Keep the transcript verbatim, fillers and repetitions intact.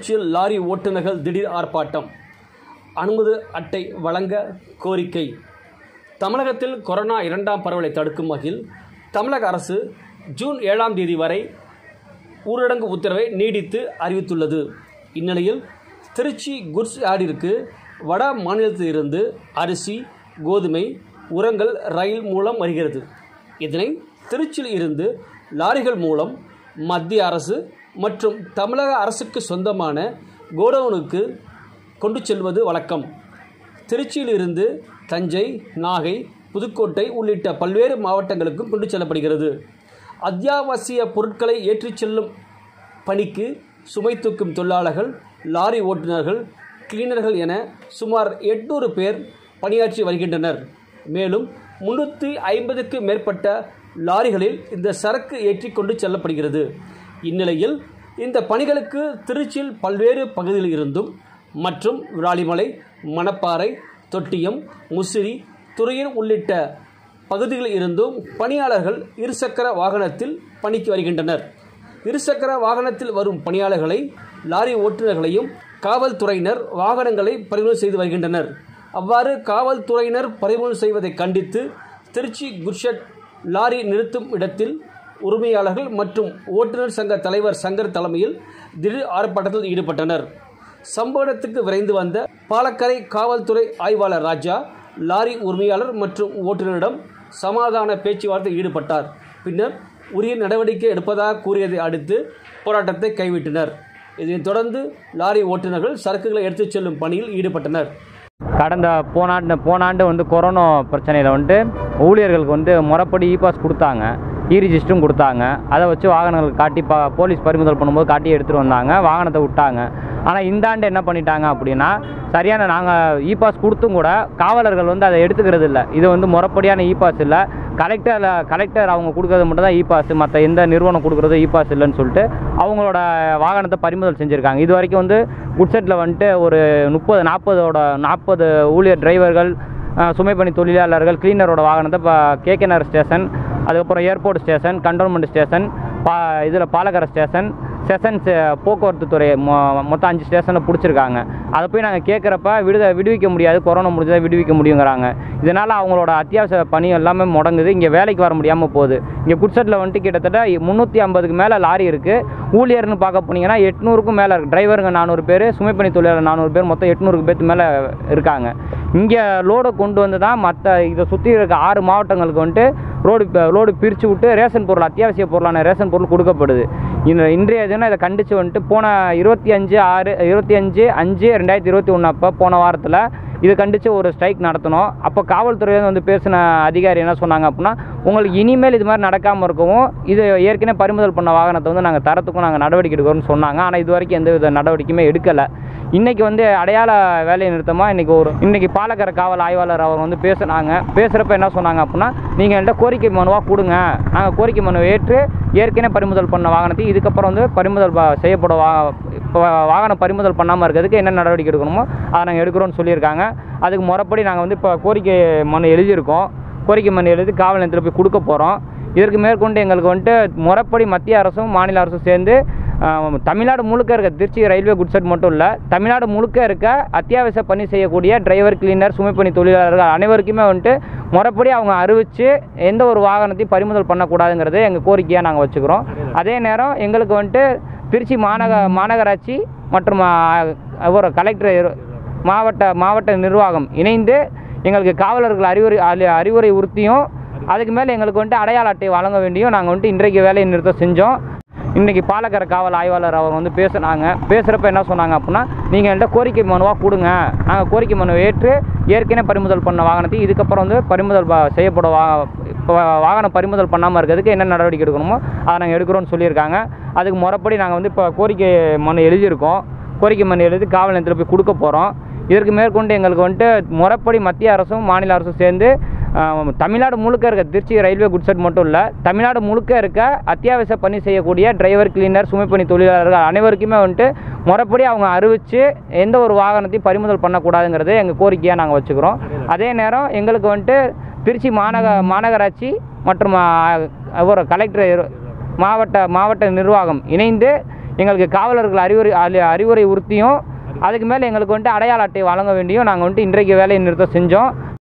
திருச்சியில் லாரி ஓட்டுநர்கள் திடீர் ஆர்ப்பாட்டம். அனுமதி அட்டை வழங்க கோரிக்கை. தமிழகத்தில் கொரோனா இரண்டாம் பரவலை தடுக்கும் வகையில் தமிழக அரசு ஜூன் ஏழாம் தேதி வரை ஊரடங்கு உத்தரவை நீடித்து அறிவித்துள்ளது. இந்நிலையில் திருச்சி குட்ஸ் யார்டிற்கு வட மாநிலத்திலிருந்து அரிசி, கோதுமை, உரங்கள் ரயில் மூலம் வருகிறது. இதனை திருச்சியில் இருந்து லாரிகள் மூலம் மத்திய அரசு மற்றும் தமிழக அரசுக்கு சொந்தமான கோடவுனுக்கு கொண்டு செல்வது வழக்கம். திருச்சியில் இருந்து தஞ்சை, நாகை, புதுக்கோட்டை உள்ளிட்ட பல்வேறு மாவட்டங்களுக்கும் கொண்டு செல்லப்படுகிறது. அத்தியாவசிய பொருட்களை ஏற்றிச் செல்லும் பணிக்கு சுமை தூக்கும் தொழிலாளர்கள், லாரி ஓட்டுநர்கள், கிளீனர்கள் என சுமார் எட்நூறு பேர் பணியாற்றி வருகின்றனர். மேலும் முன்னூற்றி ஐம்பதுக்கு மேற்பட்ட லாரிகளில் இந்த சரக்கு ஏற்றி கொண்டு செல்லப்படுகிறது. இந்நிலையில் இந்த பணிகளுக்கு திருச்சியில் பல்வேறு பகுதிகளில் இருந்தும் மற்றும் விராலிமலை, மணப்பாறை, தொட்டியம், முசிறி, துறையூர் உள்ளிட்ட பகுதிகளில் இருந்தும் பணியாளர்கள் இருசக்கர வாகனத்தில் பணிக்கு வருகின்றனர். இருசக்கர வாகனத்தில் வரும் பணியாளர்களை, லாரி ஓட்டுநர்களையும் காவல்துறையினர் வாகனங்களை பறிமுதல் செய்து வருகின்றனர். அவ்வாறு காவல்துறையினர் பறிமுதல் செய்வதை கண்டித்து திருச்சி குட்ஷெட் லாரி நிறுத்தும் இடத்தில் உரிமையாளர்கள் மற்றும் ஓட்டுநர் சங்க தலைவர் சங்கர் தலைமையில் திடீர் ஆர்ப்பாட்டத்தில் ஈடுபட்டனர். சம்பவ இடத்துக்கு விரைந்து வந்த பாலக்கரை காவல்துறை ஆய்வாளர் ராஜா லாரி உரிமையாளர் மற்றும் ஓட்டுநரிடம் சமாதான பேச்சுவார்த்தையில் ஈடுபட்டார். பின்னர் உரிய நடவடிக்கை எடுப்பதாக கூறியதை அடுத்து போராட்டத்தை கைவிட்டனர். இதனைத் தொடர்ந்து லாரி ஓட்டுநர்கள் சரக்குகளை எடுத்துச் செல்லும் பணியில் ஈடுபட்டனர். கடந்த போனாண்டு போனாண்டு வந்து கொரோனா பிரச்சனையில் வந்துட்டு ஊழியர்களுக்கு வந்து முறைப்படி இ பாஸ் கொடுத்தாங்க, இ ரிஜிஸ்டரும் கொடுத்தாங்க. அதை வச்சு வாகனங்கள் காட்டி பா போலீஸ் பறிமுதல் பண்ணும்போது காட்டி எடுத்துகிட்டு வந்தாங்க, வாகனத்தை விட்டாங்க. ஆனால் இந்த ஆண்டு என்ன பண்ணிட்டாங்க அப்படின்னா, சரியான நாங்கள் இ பாஸ் கொடுத்தும் கூட காவலர்கள் வந்து அதை எடுத்துக்கிறது இல்லை. இது வந்து முறைப்படியான இ பாஸ் இல்லை, கலெக்டர் கலெக்டர் அவங்க கொடுக்கறது மட்டும் தான் இ பாஸ், மற்ற எந்த நிறுவனம் கொடுக்குறதோ இ பாஸ் இல்லைன்னு சொல்லிட்டு அவங்களோட வாகனத்தை பறிமுதல் செஞ்சுருக்காங்க. இது வரைக்கும் வந்து குட்செட்டில் வந்துட்டு ஒரு முப்பது நாற்பதோட நாற்பது ஊழியர் டிரைவர்கள், சுமைப்பணி தொழிலாளர்கள், கிளீனரோட வாகனத்தை இப்போ கேகேநகர் ஸ்டேஷன், அதுக்கப்புறம் ஏர்போர்ட் ஸ்டேஷன், கண்டோன்மெண்ட் ஸ்டேஷன், பா இதில் பாலக்கரை ஸ்டேஷன், செஷன்ஸ் போக்குவரத்து துறை மொ மொத்தம் அஞ்சு ஸ்டேஷனில் பிடிச்சிருக்காங்க. அதை போய் நாங்கள் கேட்குறப்ப விடுத விடுவிக்க முடியாது, கொரோனா முடிஞ்சதை விடுவிக்க முடியுங்கிறாங்க. இதனால் அவங்களோட அத்தியாவசிய பணி எல்லாமே முடங்குது, இங்கே வேலைக்கு வர முடியாமல் போகுது. இங்கே குட்செட்டில் வந்துட்டு கிட்டத்தட்ட முந்நூற்றி ஐம்பதுக்கு மேலே லாரி இருக்குது. ஊழியர்னு பார்க்க போனீங்கன்னா எட்நூறுக்கும் மேலே இருக்குது. டிரைவருங்க நானூறு பேர், சுமைப்பணி தொழிலாளர் நானூறு பேர், மொத்தம் எட்நூறுக்கு பேருக்கு மேலே இருக்காங்க. இங்கே லோடை கொண்டு வந்து தான் மற்ற இதை சுற்றி இருக்க ஆறு மாவட்டங்களுக்கு வந்துட்டு ரோடு லோடு பிரித்து விட்டு ரேஷன் பொருள், அத்தியாவசிய பொருளான ரேஷன் பொருள் கொடுக்கப்படுது. இந்த இன்றைய தினம் இதை கண்டித்து வந்துட்டு போன இருபத்தி அஞ்சு ஆறு இருபத்தி அஞ்சு அஞ்சு ரெண்டாயிரத்தி இருபத்தி ஒன்று அப்போ போன வாரத்தில் இதை கண்டித்து ஒரு ஸ்ட்ரைக் நடத்தணும். அப்போ காவல்துறையில் வந்து பேசின அதிகாரி என்ன சொன்னாங்க அப்படின்னா, உங்களுக்கு இனிமேல் இது மாதிரி நடக்காமல் இருக்கவும் இது ஏற்கனவே பறிமுதல் பண்ண வாகனத்தை வந்து நாங்கள் தரத்துக்கும் நாங்கள் நடவடிக்கை எடுக்கிறோம்னு சொன்னாங்க. ஆனால் இது வரைக்கும் எந்த வித நடவடிக்கையுமே எடுக்கலை. இன்றைக்கி வந்து அடையாள வேலையை நிறுத்தமாக இன்றைக்கி ஒரு இன்றைக்கி பாலக்கரை காவல் ஆய்வாளர் அவர் வந்து பேசுனாங்க. பேசுகிறப்ப என்ன சொன்னாங்க அப்படின்னா, நீங்கள் என்கிட்ட கோரிக்கை மனுவாக கொடுங்க, நாங்கள் கோரிக்கை மனு ஏற்று ஏற்கனவே பறிமுதல் பண்ண வாகனத்தை இதுக்கப்புறம் வந்து பறிமுதல் செய்யப்பட வா இப்போ வாகனம் பறிமுதல் பண்ணாமல் இருக்கிறதுக்கு என்ன நடவடிக்கை எடுக்கணுமோ அதை நாங்கள் எடுக்கிறோன்னு சொல்லியிருக்காங்க. அதுக்கு முறைப்படி நாங்கள் வந்து இப்போ கோரிக்கை மனு எழுதியிருக்கோம். கோரிக்கை மனு எழுதி காவல் நிலையத்தில் போய் கொடுக்க போகிறோம். இதற்கு மேற்கொண்டு எங்களுக்கு வந்துட்டு முறைப்படி மத்திய அரசும் மாநில அரசும் சேர்ந்து தமிழ்நாடு முழுக்க இருக்க திருச்சி ரயில்வே குட்செட் மட்டும் இல்லை, தமிழ்நாடு முழுக்க இருக்க அத்தியாவசிய பணி செய்யக்கூடிய டிரைவர், கிளீனர், சுமைப்பணி தொழிலாளர்கள் அனைவருக்குமே வந்துட்டு முறைப்படி அவங்க அறிவித்து எந்த ஒரு வாகனத்தையும் பறிமுதல் பண்ணக்கூடாதுங்கிறது எங்கள் கோரிக்கையாக நாங்கள் வச்சுக்கிறோம். அதே நேரம் எங்களுக்கு வந்துட்டு திருச்சி மாநக மாநகராட்சி மற்றும் ஒரு கலெக்டர், மாவட்ட மாவட்ட நிர்வாகம் இணைந்து எங்களுக்கு காவலர்கள் அறிவுரை அறிவுரை உறுத்தியும் அதுக்கு மேலே எங்களுக்கு வந்துட்டு அடையாள அட்டை வழங்க வேண்டியும் நாங்கள் வந்துட்டு இன்றைக்கு வேலையை நிறுத்தம் செஞ்சோம். இன்றைக்கி பாலக்கரை காவல் ஆய்வாளர் அவர் வந்து பேசுனாங்க. பேசுகிறப்ப என்ன சொன்னாங்க அப்படின்னா, நீங்கள் என்கிட்ட கோரிக்கை மனுவாக கொடுங்க, நாங்கள் கோரிக்கை மனு ஏற்று ஏற்கனவே பறிமுதல் பண்ண வாகனத்தை இதுக்கப்புறம் வந்து பறிமுதல் செய்யப்பட வா இப்போ வாகனம் பறிமுதல் பண்ணாமல் இருக்கிறதுக்கு என்ன நடவடிக்கை எடுக்கணுமோ அதை நாங்கள் எடுக்கிறோன்னு சொல்லியிருக்காங்க. அதுக்கு முறைப்படி நாங்கள் வந்து இப்போ கோரிக்கை மனு எழுதியிருக்கோம். கோரிக்கை மனு எழுதி காவல் நிலையத்தில் போய் கொடுக்க போகிறோம். இதற்கு மேற்கொண்டு எங்களுக்கு வந்துட்டு முறைப்படி மத்திய அரசும் மாநில அரசும் சேர்ந்து தமிழ்நாடு முழுக்க இருக்க திருச்சி ரயில்வே குட்செட் மட்டும் இல்லை, தமிழ்நாடு முழுக்க இருக்க அத்தியாவசிய பணி செய்யக்கூடிய டிரைவர், கிளீனர், சுமைப்பணி தொழிலாளர்கள் அனைவருக்குமே வந்துட்டு முறைப்படி அவங்க அறிவித்து எந்த ஒரு வாகனத்தையும் பறிமுதல் பண்ணக்கூடாதுங்கிறது எங்கள் கோரிக்கையாக நாங்கள் வச்சுக்கிறோம். அதே நேரம் எங்களுக்கு வந்துட்டு திருச்சி மாநக மாநகராட்சி மற்றும் ஒரு கலெக்டர், மாவட்ட மாவட்ட நிர்வாகம் இணைந்து எங்களுக்கு காவலர்கள் அறிவுரை அறிவுரை உறுத்தியும் அதுக்கு மேலே எங்களுக்கு வந்துட்டு அடையாள அட்டை வழங்க வேண்டியும் நாங்கள் வந்துட்டு இன்றைக்கு வேலையை நிறுத்தம் செஞ்சோம்.